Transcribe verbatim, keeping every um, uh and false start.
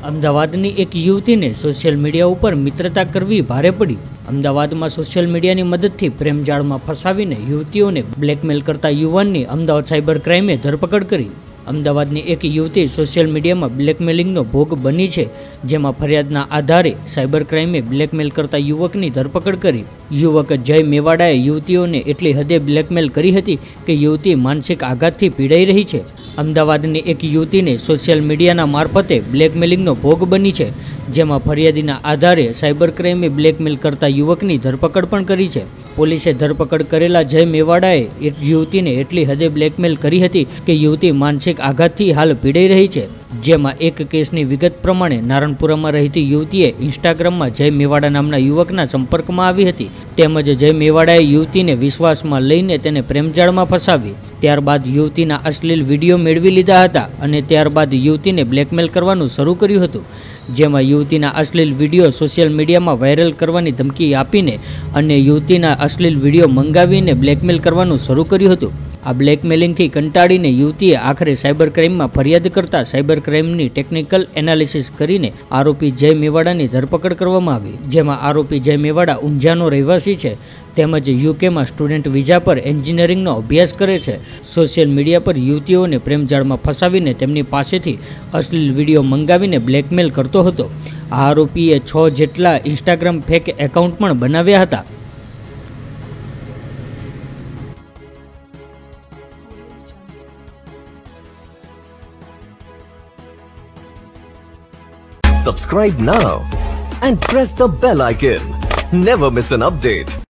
અમદાવાદની એક યુવતીને સોશિયલ મીડિયા ઉપર મિત્રતા કરવી ભારે પડી। અમદાવાદમાં સોશિયલ મીડિયાની મદદથી પ્રેમજાળમાં ફસાવીને યુવતીઓને બ્લેકમેલ કરતા યુવાનની અમદાવાદ સાયબર ક્રાઇમે ધરપકડ કરી। અમદાવાદની એક યુવતી સોશિયલ મીડિયામાં બ્લેકમેલિંગનો ભોગ બની છે, જેમાં ફરિયાદના આધારે સાયબર ક્રાઇમે બ્લેકમેલ કરતા યુવકની ધરપકડ કરી। યુવક જય મેવાડાએ યુવતીઓને એટલી હદે બ્લેકમેલ કરી હતી કે યુવતી માનસિક આઘાતથી પીડાઈ રહી છે। અમદાવાદની એક યુવતીને સોશિયલ મીડિયાના મારફતે બ્લેકમેલિંગનો ભોગ બની છે, જેમાં ફરિયાદીના આધારે સાયબર ક્રાઇમે બ્લેકમેલ કરતા યુવકની ધરપકડ પણ કરી છે। પોલીસે ધરપકડ કરેલા જય મેવાડાએ એક યુવતીને એટલી હદે બ્લેકમેલ કરી હતી કે યુવતી માનસિક આઘાતથી હાલ પીડાઈ રહી છે, જેમાં એક કેસની વિગત પ્રમાણે નારણપુરામાં રહેતી યુવતીએ ઇન્સ્ટાગ્રામમાં જય મેવાડા નામના યુવકના સંપર્કમાં આવી હતી, તેમજ જય મેવાડાએ યુવતીને વિશ્વાસમાં લઈને તેને પ્રેમજાળમાં ફસાવી। ત્યારબાદ યુવતીના અશ્લીલ વિડીયો મેળવી લીધા હતા અને ત્યારબાદ યુવતીને બ્લેકમેલ કરવાનું શરૂ કર્યું હતું, જેમાં યુવતીના અશ્લીલ વિડીયો સોશિયલ મીડિયામાં વાયરલ કરવાની ધમકી આપીને અને યુવતીના અશ્લીલ વિડીયો મંગાવીને બ્લેકમેલ કરવાનું શરૂ કર્યું હતું। આ બ્લેકમેલિંગથી કંટાળીને યુવતીએ આખરે સાયબર ક્રાઇમમાં ફરિયાદ કરતા સાયબર ક્રાઇમની ટેકનિકલ એનાલિસિસ કરીને આરોપી જય મેવાડાની ધરપકડ કરવામાં આવી, જેમાં આરોપી જય મેવાડા ઉંજાનો રહેવાસી છે, તેમજ યુકેમાં સ્ટુડન્ટ વિઝા પર એન્જિનિયરિંગનો અભ્યાસ કરે છે। સોશિયલ મીડિયા પર યુવતીઓને પ્રેમજાળમાં ફસાવીને તેમની પાસેથી અશ્લીલ વિડીયો મંગાવીને બ્લેકમેલ કરતો હતો। આ આરોપીએ છ જેટલા ઇન્સ્ટાગ્રામ ફેક એકાઉન્ટ પણ બનાવ્યા હતા। Subscribe now and press the bell icon. Never miss an update.